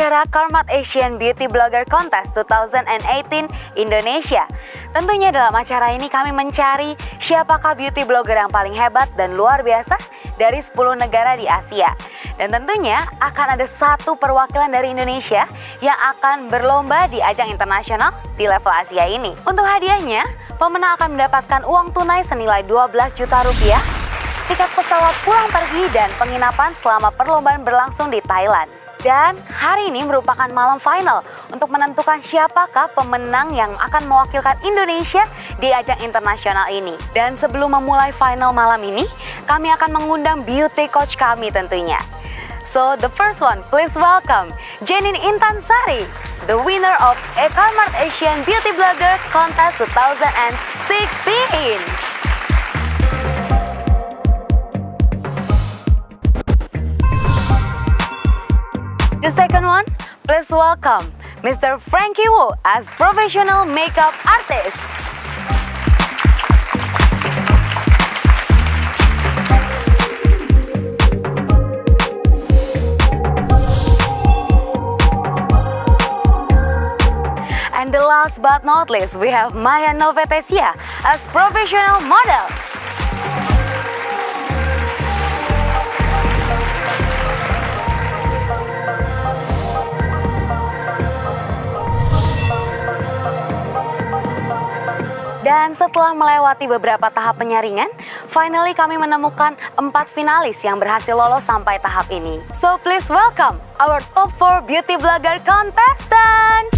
acara Karmat Asian Beauty Blogger Contest 2018 Indonesia. Tentunya dalam acara ini kami mencari siapakah beauty blogger yang paling hebat dan luar biasa dari 10 negara di Asia. Dan tentunya akan ada satu perwakilan dari Indonesia yang akan berlomba di ajang internasional di level Asia ini. Untuk hadiahnya, pemenang akan mendapatkan uang tunai senilai 12 juta rupiah, tiket pesawat pulang pergi dan penginapan selama perlombaan berlangsung di Thailand. Dan hari ini merupakan malam final untuk menentukan siapakah pemenang yang akan mewakilkan Indonesia di ajang internasional ini. Dan sebelum memulai final malam ini, kami akan mengundang beauty coach kami tentunya. So the first one, please welcome Jenin Intansari, the winner of Karmat Asian Beauty Blogger Contest 2016. The second one, please welcome Mr. Frankie Wu as professional makeup artist. And the last but not least, we have Maya Novetesia as professional model. Dan setelah melewati beberapa tahap penyaringan, finally kami menemukan 4 finalis yang berhasil lolos sampai tahap ini. So please welcome our top 4 beauty blogger contestant.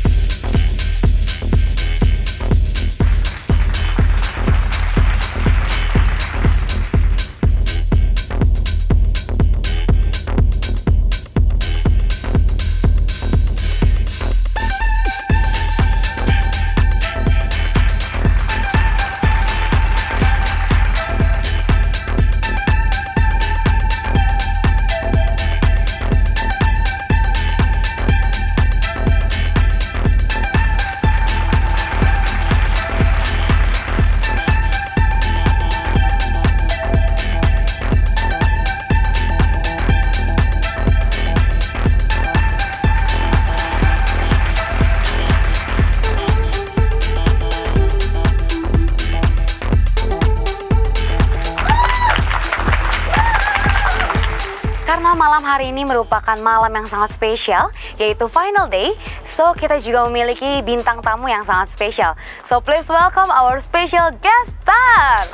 Karena malam hari ini merupakan malam yang sangat spesial, yaitu final day, so kita juga memiliki bintang tamu yang sangat spesial. So please welcome our special guest star.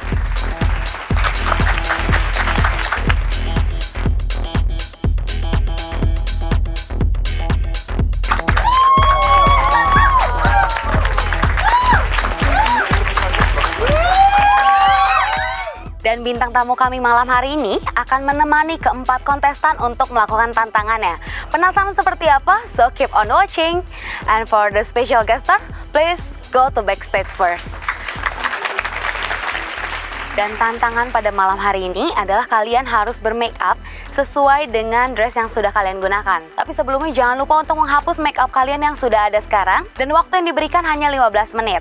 Dan bintang tamu kami malam hari ini akan menemani keempat kontestan untuk melakukan tantangannya. Penasaran seperti apa? So keep on watching. And for the special guest star, please go to backstage first. Dan tantangan pada malam hari ini adalah kalian harus bermake up sesuai dengan dress yang sudah kalian gunakan. Tapi sebelumnya jangan lupa untuk menghapus make up kalian yang sudah ada sekarang. Dan waktu yang diberikan hanya 15 menit.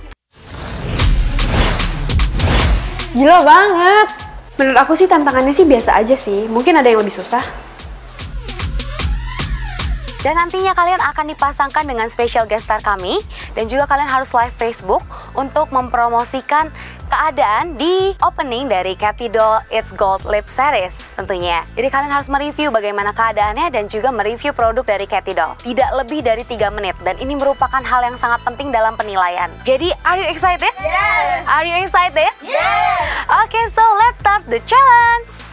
Gila banget. Menurut aku sih tantangannya sih biasa aja sih. Mungkin ada yang lebih susah. Dan nantinya kalian akan dipasangkan dengan special guest star kami. Dan juga kalian harus live Facebook untuk mempromosikan keadaan di opening dari Cathy Doll It's Gold Lip Series tentunya. Jadi kalian harus mereview bagaimana keadaannya dan juga mereview produk dari Cathy Doll. Tidak lebih dari 3 menit dan ini merupakan hal yang sangat penting dalam penilaian. Jadi, are you excited? Yes! Are you excited? Yes! Okay, so let's start the challenge!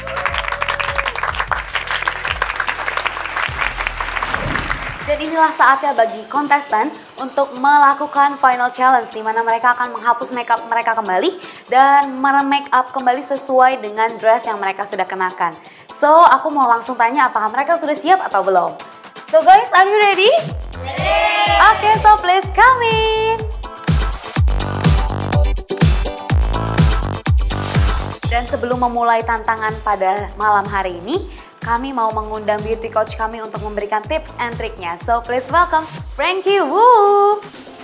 Dan inilah saatnya bagi kontestan untuk melakukan final challenge di mana mereka akan menghapus makeup mereka kembali dan make up kembali sesuai dengan dress yang mereka sudah kenakan. So, aku mau langsung tanya apakah mereka sudah siap atau belum? So guys, are you ready? Ready! Okay, so please come in. Dan sebelum memulai tantangan pada malam hari ini, kami mau mengundang beauty coach kami untuk memberikan tips and triknya. So please welcome Frankie Wu.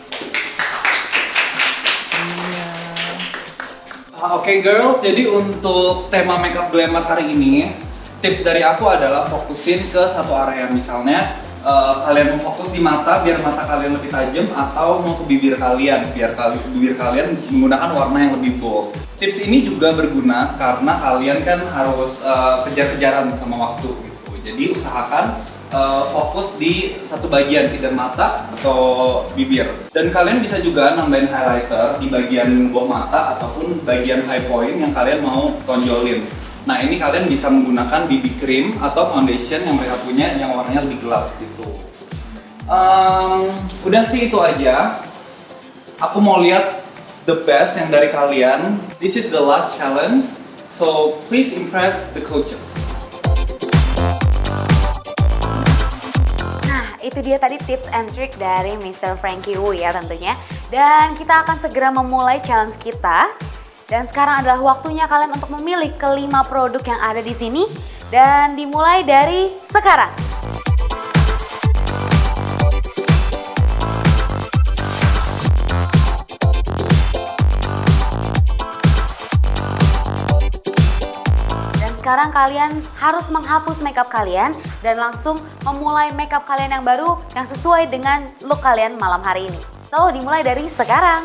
Oke girls, jadi untuk tema makeup glamour hari ini, tips dari aku adalah fokusin ke satu area. Misalnya kalian mau fokus di mata biar mata kalian lebih tajam, atau mau ke bibir kalian biar bibir kalian menggunakan warna yang lebih bold. Tips ini juga berguna karena kalian kan harus kejar-kejaran sama waktu gitu. Jadi usahakan fokus di satu bagian, either mata atau bibir. Dan kalian bisa juga nambahin highlighter di bagian bawah mata ataupun bagian high point yang kalian mau tonjolin. Nah, ini kalian bisa menggunakan BB cream atau foundation yang mereka punya yang warnanya lebih gelap gitu. Udah sih itu aja. Aku mau lihat the best yang dari kalian. This is the last challenge, so please impress the coaches. Itu dia tadi tips and trick dari Mr. Frankie Wu ya tentunya. Dan kita akan segera memulai challenge kita. Dan sekarang adalah waktunya kalian untuk memilih kelima produk yang ada di sini. Dan dimulai dari sekarang. Sekarang kalian harus menghapus makeup kalian dan langsung memulai makeup kalian yang baru yang sesuai dengan look kalian malam hari ini. So, dimulai dari sekarang.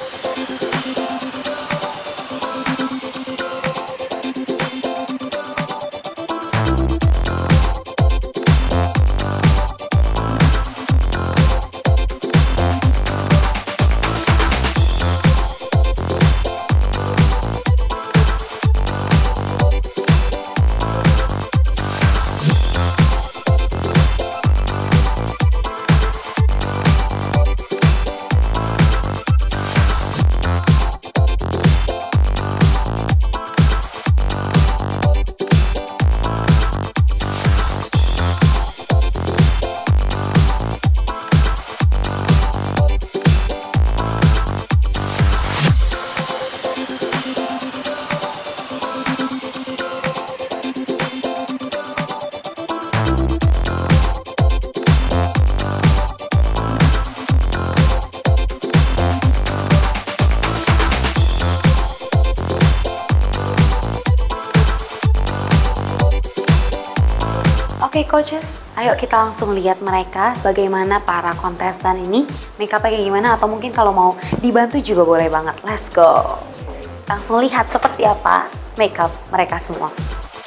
Oke coaches, ayo kita langsung lihat mereka bagaimana para kontestan ini makeupnya kayak gimana, atau mungkin kalau mau dibantu juga boleh banget. Let's go. Langsung lihat seperti apa makeup mereka semua.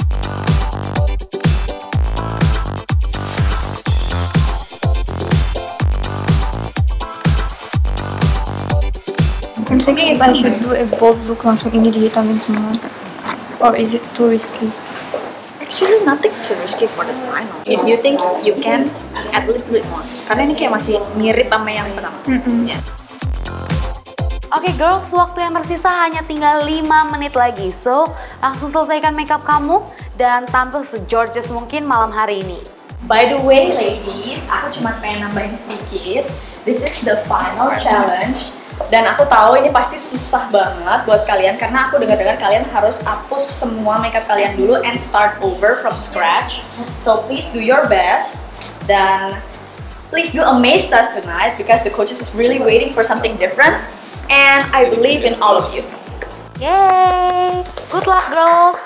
I'm thinking if I should do a bold look langsung ini dihitamin semua, or is it too risky? Actually, nothing's too risky for the final. If you think you can, add a little bit more. Karena ini kayak masih mirip sama yang pertama. Yeah. Oke girls, waktu yang tersisa hanya tinggal 5 menit lagi. So, langsung selesaikan makeup kamu dan tampil se-gorgeous mungkin malam hari ini. By the way, ladies, aku cuma pengen nambahin sedikit. This is the final challenge. Dan aku tahu ini pasti susah banget buat kalian karena aku dengar-dengar kalian harus hapus semua makeup kalian dulu and start over from scratch. So please do your best dan please do amaze us tonight because the coaches is really waiting for something different and I believe in all of you. Yay! Good luck girls!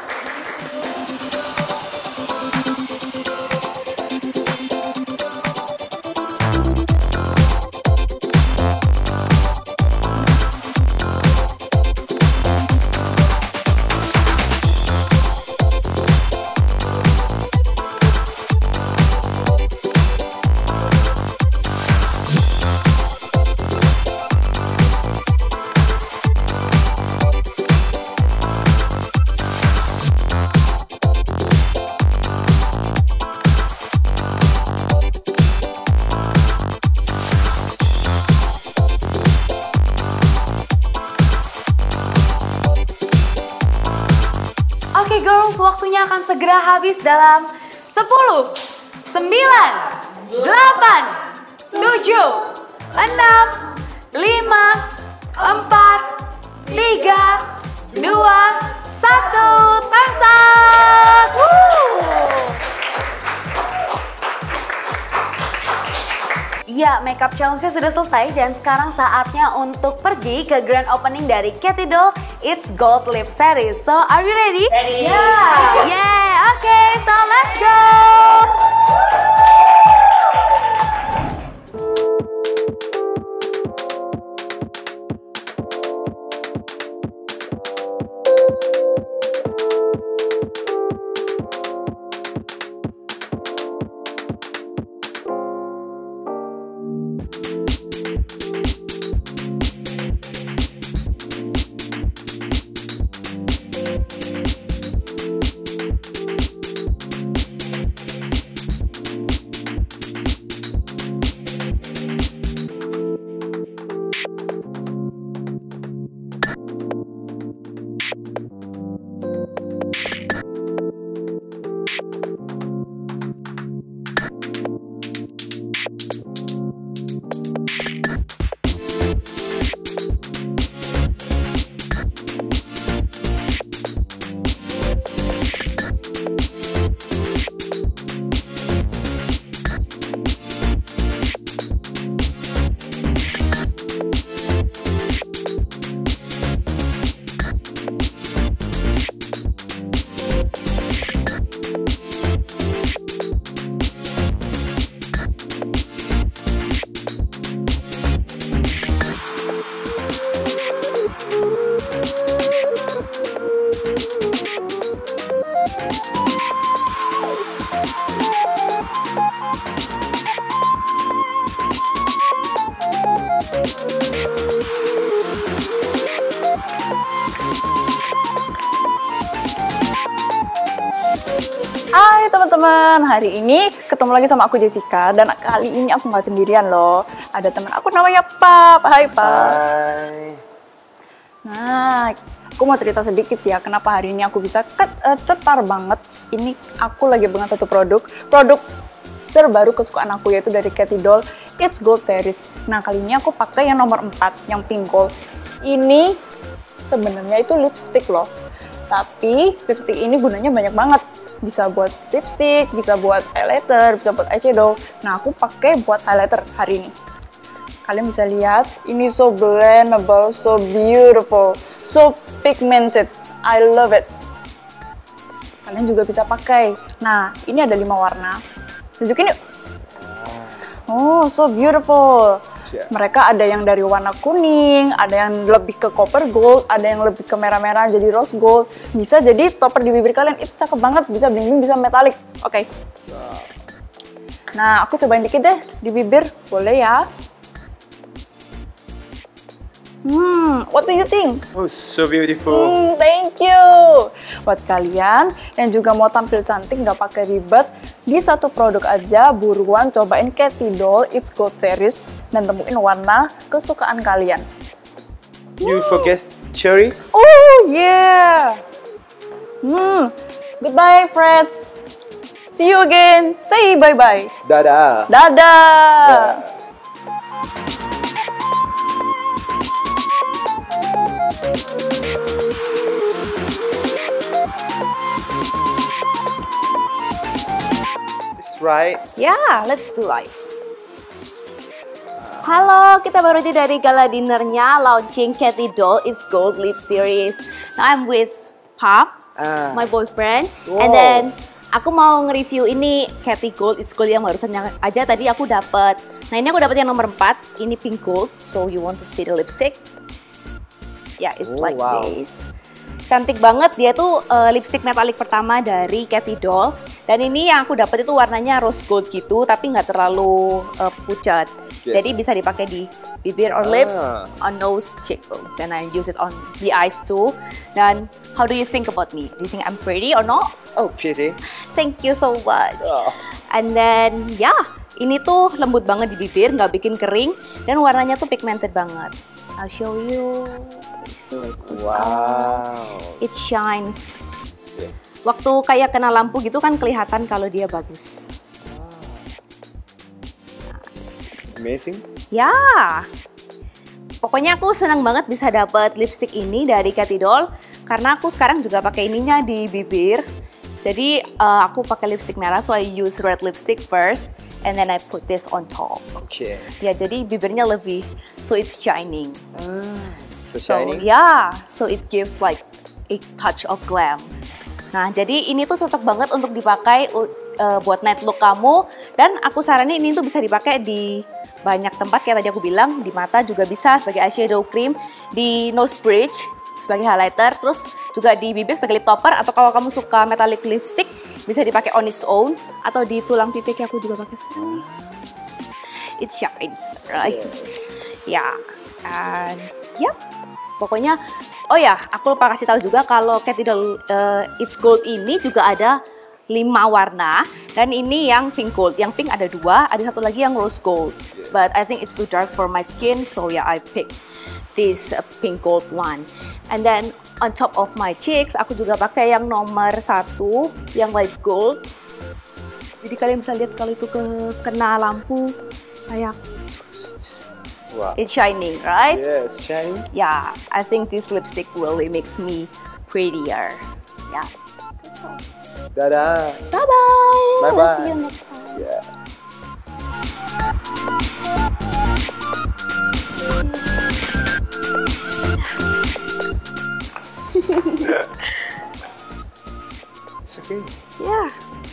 Oke girls, waktunya akan segera habis dalam 10, 9, 8, 7, 6, 5, 4, 3, 2, 1, time start! Ya, makeup challenge-nya sudah selesai dan sekarang saatnya untuk pergi ke grand opening dari Cathy Doll It's Gold Lip Series. So, are you ready? Ready? Yeah, okay, so let's go! Hai teman-teman, hari ini ketemu lagi sama aku Jessica dan kali ini aku nggak sendirian loh. Ada teman aku namanya Pap. Hai Pap. Hai. Nah, aku mau cerita sedikit ya kenapa hari ini aku bisa cetar banget. Ini aku lagi dengan satu produk terbaru kesukaan aku yaitu dari Cathy Doll It's Gold Series. Nah, kali ini aku pakai yang nomor 4, yang pink gold. Ini sebenarnya itu lipstick loh. Tapi lipstick ini gunanya banyak banget. Bisa buat lipstick, bisa buat highlighter, bisa buat eyeshadow. Nah, aku pakai buat highlighter hari ini. Kalian bisa lihat, ini so blendable, so beautiful, so pigmented. I love it. Kalian juga bisa pakai. Nah, ini ada 5 warna. Tunjukin yuk. Oh, so beautiful. Mereka ada yang dari warna kuning, ada yang lebih ke copper gold, ada yang lebih ke merah-merah jadi rose gold. Bisa jadi topper di bibir kalian, itu cakep banget, bisa bling-bling, bisa metalik. Oke. Nah, aku cobain dikit deh di bibir, boleh ya? What do you think? Oh, so beautiful. Thank you. Buat kalian yang juga mau tampil cantik nggak pakai ribet, di satu produk aja buruan cobain Cathy Doll It's Gold Series dan temuin warna kesukaan kalian. You forget cherry? Oh yeah. Goodbye friends. See you again. Say bye-bye. Dadah. Dadah. Right. Yeah, let's do live. Halo, kita baru aja dari gala dinernya launching Cathy Doll It's Gold Lip Series. Now I'm with Pop, my boyfriend, and then aku mau nge-review ini Cathy Gold It's Gold yang barusan aja tadi aku dapat. Nah, ini aku dapat yang nomor 4, ini pink gold. So you want to see the lipstick? Yeah, it's like this. Cantik banget, dia tuh lipstick metalik pertama dari Cathy Doll. Dan ini yang aku dapat itu warnanya rose gold gitu, tapi nggak terlalu pucat. Yes. Jadi bisa dipakai di bibir or lips, on nose, cheekbones. And I use it on the eyes too. Dan how do you think about me? Do you think I'm pretty or not? Oh, pretty. Thank you so much. Oh. And then, ya, ini tuh lembut banget di bibir, nggak bikin kering. Dan warnanya tuh pigmented banget. I'll show you. Wow. It shines. Yeah. Waktu kayak kena lampu gitu kan kelihatan kalau dia bagus. Amazing. Ya, pokoknya aku senang banget bisa dapat lipstick ini dari Cathy Doll karena aku sekarang juga pakai ininya di bibir. Jadi aku pakai lipstick merah, so I use red lipstick first, and then I put this on top. Okay. Ya, jadi bibirnya lebih, so it's shining. So shiny. So it gives like a touch of glam. Nah, jadi ini tuh cocok banget untuk dipakai buat night look kamu. Dan aku saranin ini tuh bisa dipakai di banyak tempat kayak tadi aku bilang. Di mata juga bisa sebagai eyeshadow cream, di nose bridge sebagai highlighter, terus juga di bibir sebagai lip topper. Atau kalau kamu suka metallic lipstick bisa dipakai on its own, atau di tulang pipi kayak aku juga pakai sekarang. it shines, right? Ya, and yep. Pokoknya, oh ya, aku lupa kasih tahu juga kalau Cathy Doll It's Gold ini juga ada 5 warna, dan ini yang pink gold. Yang pink ada 2, ada satu lagi yang rose gold. But I think it's too dark for my skin, so yeah, I picked this pink gold one. And then on top of my cheeks, aku juga pakai yang nomor 1, yang light gold. Jadi kalian bisa lihat kalau itu kena lampu kayak it's shining, right? Yes, shining. Yeah, I think this lipstick really makes me prettier. Yeah, that's all. Dadah. Bye-bye. Bye-bye. We'll see you next time. Yeah. It's okay. Yeah.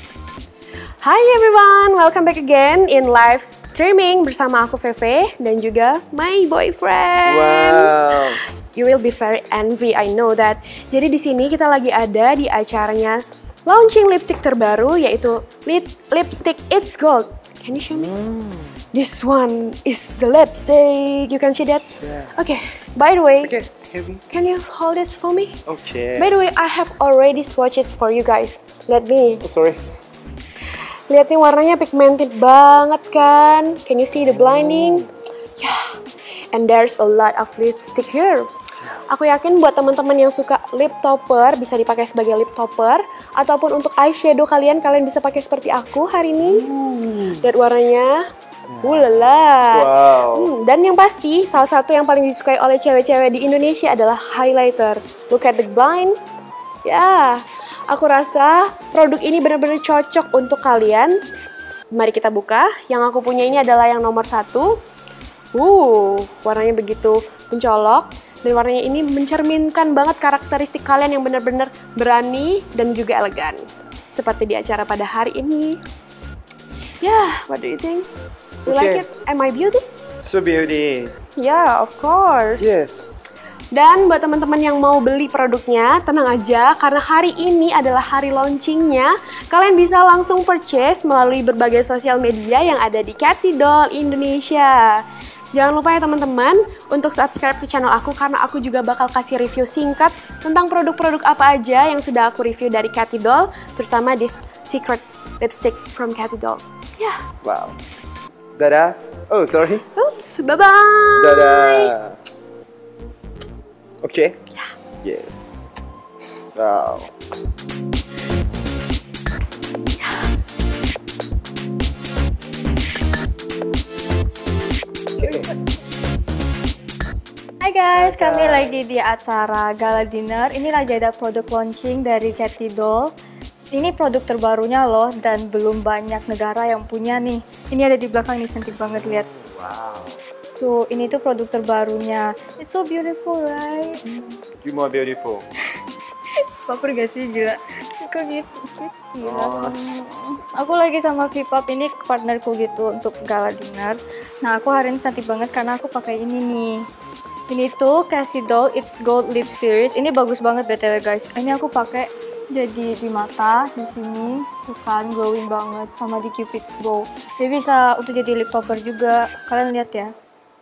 Hi everyone, welcome back again in live streaming bersama aku Feve dan juga my boyfriend. Wow. You will be very envy, I know that. Jadi di sini kita lagi ada di acaranya launching lipstick terbaru, yaitu lipstick It's Gold. Can you show me? This one is the lipstick. You can see that? Yeah. Okay. By the way, Okay, heavy. can you hold it for me? Okay. By the way, I have already swatched it for you guys. Let me. Oh, sorry. Lihat nih warnanya pigmented banget kan? Can you see the blinding? Yeah. And there's a lot of lipstick here. Aku yakin buat teman-teman yang suka lip topper bisa dipakai sebagai lip topper, ataupun untuk eyeshadow kalian bisa pakai seperti aku hari ini. Lihat warnanya. Ulala. Wow. Dan yang pasti salah satu yang paling disukai oleh cewek-cewek di Indonesia adalah highlighter. Look at the blind. Ya, aku rasa produk ini benar-benar cocok untuk kalian. Mari kita buka. Yang aku punya ini adalah yang nomor 1. Warnanya begitu mencolok. Dan warnanya ini mencerminkan banget karakteristik kalian yang benar-benar berani dan juga elegan. Seperti di acara pada hari ini. Yeah, what do you think? You like it? Am I beauty? So beauty. Yeah, of course. Yes. Dan buat teman-teman yang mau beli produknya, tenang aja karena hari ini adalah hari launchingnya. Kalian bisa langsung purchase melalui berbagai sosial media yang ada di Cathy Doll Indonesia. Jangan lupa ya teman-teman untuk subscribe ke channel aku karena aku juga bakal kasih review singkat tentang produk-produk apa aja yang sudah aku review dari Cathy Doll, terutama this secret lipstick from Cathy Doll. Yeah. Wow. Dadah. Oh, sorry. Oops, bye-bye. Dadah. Okay. Yeah. Yes. Wow. Okay. Hai guys, kami lagi di acara gala dinner. Ini lagi ada produk launching dari Cathy Doll. Ini produk terbarunya loh dan belum banyak negara yang punya nih. Ini ada di belakang nih, cantik banget, lihat. Wow. Tuh, ini tuh produk terbarunya. It's so beautiful, right? You more beautiful. Baper gak sih, gila? Kok gitu? Gila. Oh. Aku lagi sama V-pop, ini partnerku gitu untuk gala dinner. Nah, aku hari ini cantik banget karena aku pakai ini nih. Ini tuh Cathy Doll It's Gold Lip Series. Ini bagus banget BTW guys. Ini aku pakai jadi di mata, di sini, tuh kan glowing banget, sama di Cupid's bow. Jadi bisa untuk jadi lip topper juga. Kalian lihat ya.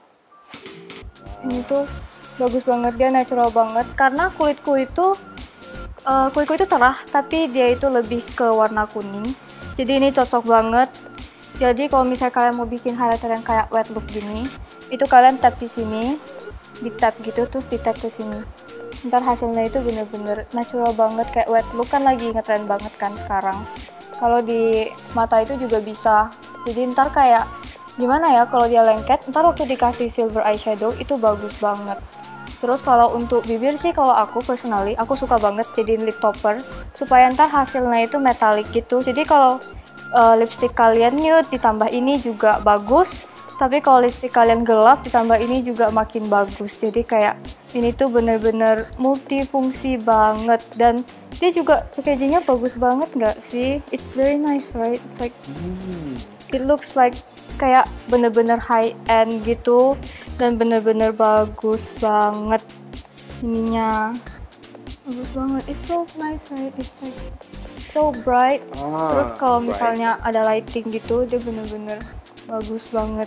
Ini tuh bagus banget, dia natural banget. Karena kulitku itu cerah, tapi dia itu lebih ke warna kuning. Jadi ini cocok banget. Jadi kalau misalnya kalian mau bikin highlighter yang kayak wet look gini, itu kalian tap di sini, di tap gitu, terus di tap ke sini. Ntar hasilnya itu bener-bener natural banget, kayak wet look kan lagi ngetren banget kan sekarang. Kalau di mata itu juga bisa. Jadi ntar kayak gimana ya, kalau dia lengket, ntar waktu dikasih silver eyeshadow itu bagus banget. Terus kalau untuk bibir sih, kalau aku personally, aku suka banget jadiin lip topper supaya ntar hasilnya itu metalik gitu. Jadi kalau lipstick kalian nude ditambah ini juga bagus, tapi kalau lipstick kalian gelap ditambah ini juga makin bagus. Jadi kayak ini tuh bener-bener multifungsi banget, dan dia juga packagingnya bagus banget nggak sih? It's very nice, right? It's like it looks like kayak bener-bener high end gitu, dan bener-bener bagus banget ininya. Bagus banget. It's so nice, right? It's like so bright. Terus kalau misalnya ada lighting gitu, dia bener-bener bagus banget.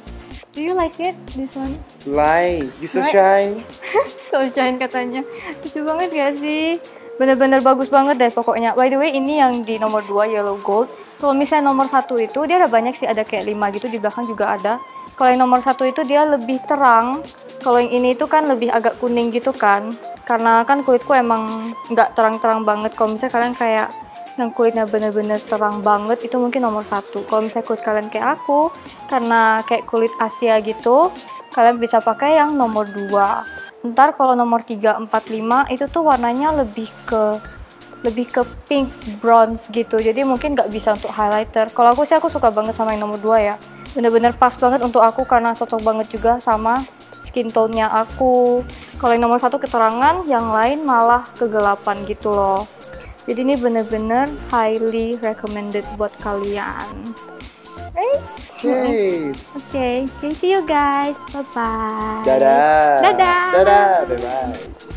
Do you like it, this one? Like, you so Right. shine. So shine katanya. Lucu banget gak sih? Bener-bener bagus banget deh pokoknya. By the way, ini yang di nomor 2 yellow gold. Kalau misalnya nomor 1 itu dia ada banyak sih, ada kayak 5 gitu, di belakang juga ada. Kalau yang nomor 1 itu dia lebih terang. Kalau yang ini itu kan lebih agak kuning gitu kan. Karena kan kulitku emang nggak terang-terang banget. Kalau misalnya kalian kayak yang kulitnya bener-bener terang banget, itu mungkin nomor 1. Kalau misalnya kulit kalian kayak aku, karena kayak kulit Asia gitu, kalian bisa pakai yang nomor 2. Ntar kalau nomor 3, 4, 5 itu tuh warnanya lebih ke pink bronze gitu. Jadi mungkin nggak bisa untuk highlighter. Kalau aku sih aku suka banget sama yang nomor 2 ya. Bener-bener pas banget untuk aku karena cocok banget juga sama skin tone-nya aku. Kalau yang nomor 1 keterangan, yang lain malah kegelapan gitu loh. Jadi ini bener-bener highly recommended buat kalian. Right? Okay. Okay, see you guys. Bye-bye. Dadah. Dadah. Dadah. Bye-bye.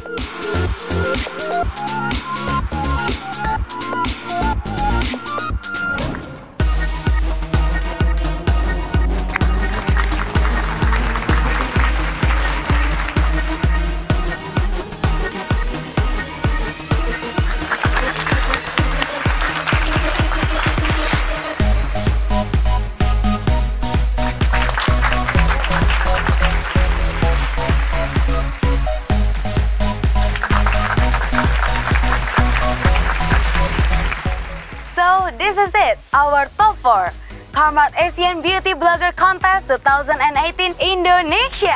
So this is it, our top 4 Karmat Asian Beauty Blogger Contest 2018 Indonesia.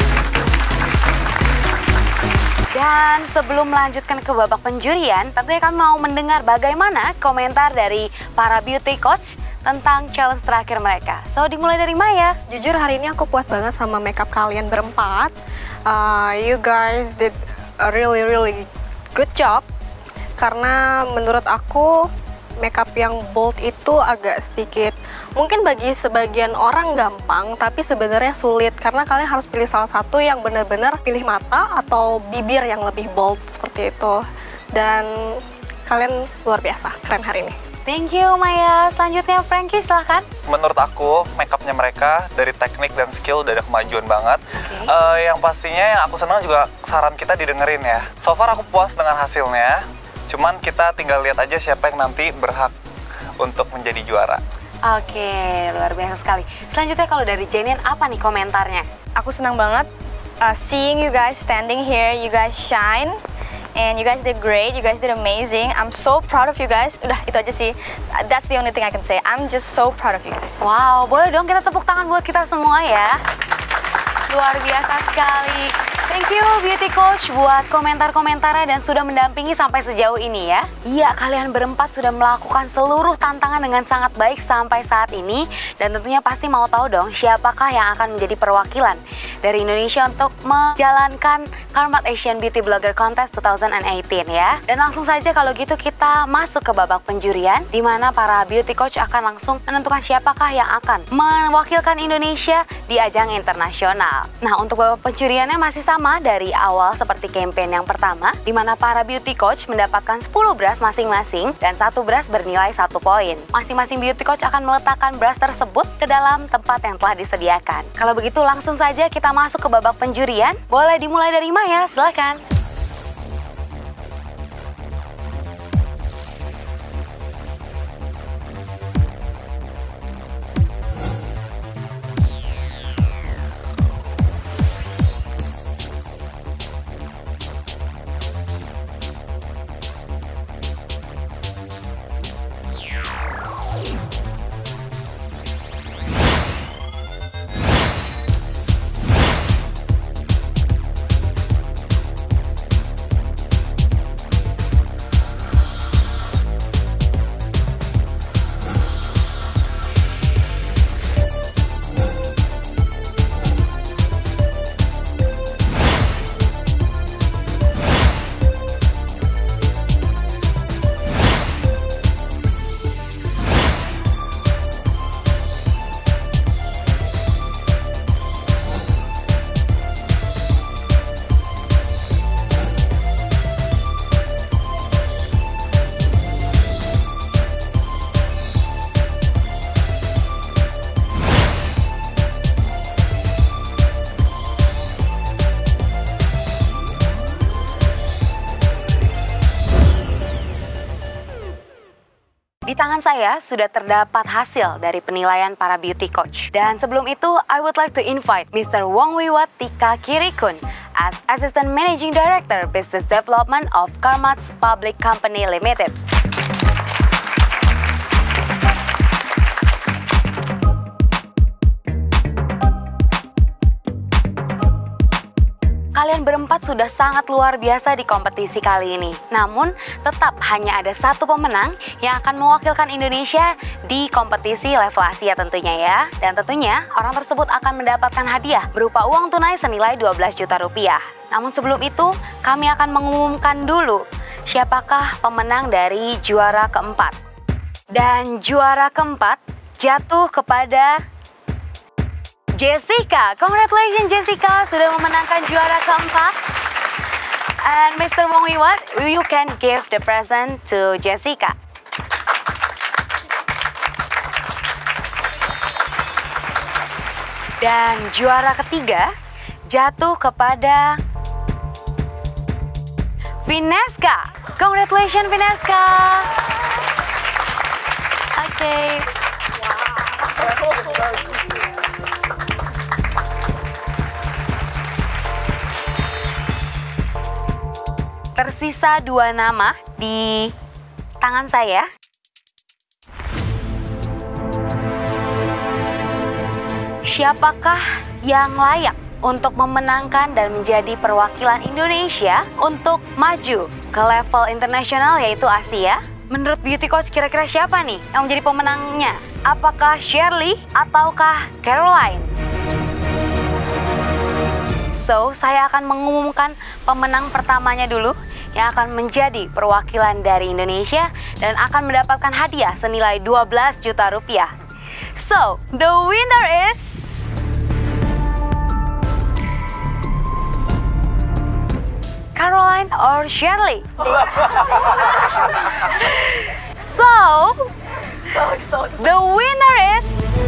Dan sebelum melanjutkan ke babak penjurian, tentunya kami mau mendengar bagaimana komentar dari para beauty coach tentang challenge terakhir mereka. So dimulai dari Maya. Jujur hari ini aku puas banget sama makeup kalian berempat. You guys did a really good job. Karena menurut aku makeup yang bold itu agak sedikit, mungkin bagi sebagian orang gampang, tapi sebenarnya sulit karena kalian harus pilih salah satu yang benar-benar pilih mata atau bibir yang lebih bold seperti itu. Dan kalian luar biasa, keren hari ini. Thank you Maya. Selanjutnya Frankie, silahkan. Menurut aku, makeupnya mereka dari teknik dan skill udah ada kemajuan banget. Yang pastinya yang aku senang juga saran kita didengerin ya. So far aku puas dengan hasilnya. Cuman kita tinggal lihat aja siapa yang nanti berhak untuk menjadi juara. Oke, luar biasa sekali. Selanjutnya kalau dari Jenin, apa nih komentarnya? Aku senang banget seeing you guys standing here. You guys shine and you guys did great. You guys did amazing. I'm so proud of you guys. Udah itu aja sih. That's the only thing I can say. I'm just so proud of you guys. Wow, boleh dong kita tepuk tangan buat kita semua ya. Luar biasa sekali. Thank you Beauty Coach buat komentar-komentarnya dan sudah mendampingi sampai sejauh ini ya. Iya, kalian berempat sudah melakukan seluruh tantangan dengan sangat baik sampai saat ini. Dan tentunya pasti mau tahu dong siapakah yang akan menjadi perwakilan dari Indonesia untuk menjalankan Karmat Asian Beauty Blogger Contest 2018 ya. Dan langsung saja kalau gitu kita masuk ke babak penjurian, di mana para Beauty Coach akan langsung menentukan siapakah yang akan mewakilkan Indonesia di ajang internasional. Nah, untuk babak penjuriannya masih sama dari awal seperti campaign yang pertama, di mana para beauty coach mendapatkan 10 brush masing-masing dan satu brush bernilai 1 poin. Masing-masing beauty coach akan meletakkan brush tersebut ke dalam tempat yang telah disediakan. Kalau begitu langsung saja kita masuk ke babak penjurian. Boleh dimulai dari Maya, silakan. tangan saya sudah terdapat hasil dari penilaian para beauty coach. Dan sebelum itu, I would like to invite Mr. Wong Wiwat Tika Kirikun as Assistant Managing Director Business Development of Carmat's Public Company Limited. Kalian berempat sudah sangat luar biasa di kompetisi kali ini. Namun, tetap hanya ada satu pemenang yang akan mewakilkan Indonesia di kompetisi level Asia tentunya ya. Dan tentunya, orang tersebut akan mendapatkan hadiah berupa uang tunai senilai 12 juta rupiah. Namun sebelum itu, kami akan mengumumkan dulu siapakah pemenang dari juara keempat. Dan juara keempat jatuh kepada Jessica. Congratulations Jessica, sudah memenangkan juara keempat. And Mr. Wong Wiwat, you can give the present to Jessica. Dan juara ketiga jatuh kepada Vineska. Congratulations Vineska. Oke. Tersisa 2 nama di tangan saya. Siapakah yang layak untuk memenangkan dan menjadi perwakilan Indonesia untuk maju ke level internasional yaitu Asia? Menurut beauty coach kira-kira siapa nih yang menjadi pemenangnya? Apakah Shirley ataukah Caroline? So, saya akan mengumumkan pemenang pertamanya dulu yang akan menjadi perwakilan dari Indonesia dan akan mendapatkan hadiah senilai 12 juta rupiah. So, the winner is Caroline or Shirley? So, the winner is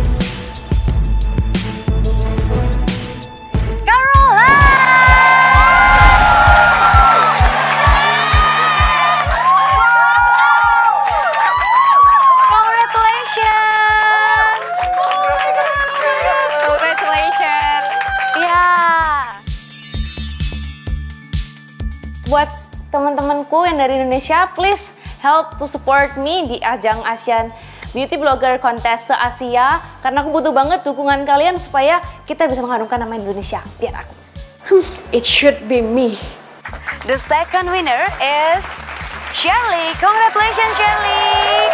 buat teman-temanku yang dari Indonesia, please help to support me di ajang Asian Beauty Blogger Contest se-Asia karena aku butuh banget dukungan kalian supaya kita bisa mengharumkan nama Indonesia. Biar aku. It should be me. The second winner is Shirley. Congratulations Shirley.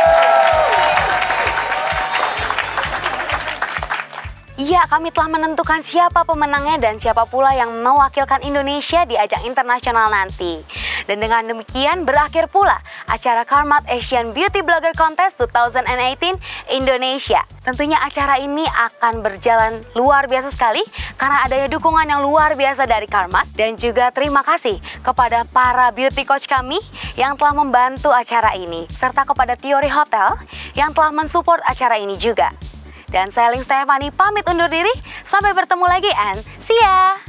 Iya, kami telah menentukan siapa pemenangnya dan siapa pula yang mewakilkan Indonesia di ajang internasional nanti. Dan dengan demikian berakhir pula acara Carmat Asian Beauty Blogger Contest 2018 Indonesia. Tentunya acara ini akan berjalan luar biasa sekali karena adanya dukungan yang luar biasa dari Carmat. Dan juga terima kasih kepada para beauty coach kami yang telah membantu acara ini. Serta kepada Theory Hotel yang telah mensupport acara ini juga. Dan saya Ling Stefani pamit undur diri, sampai bertemu lagi and see ya!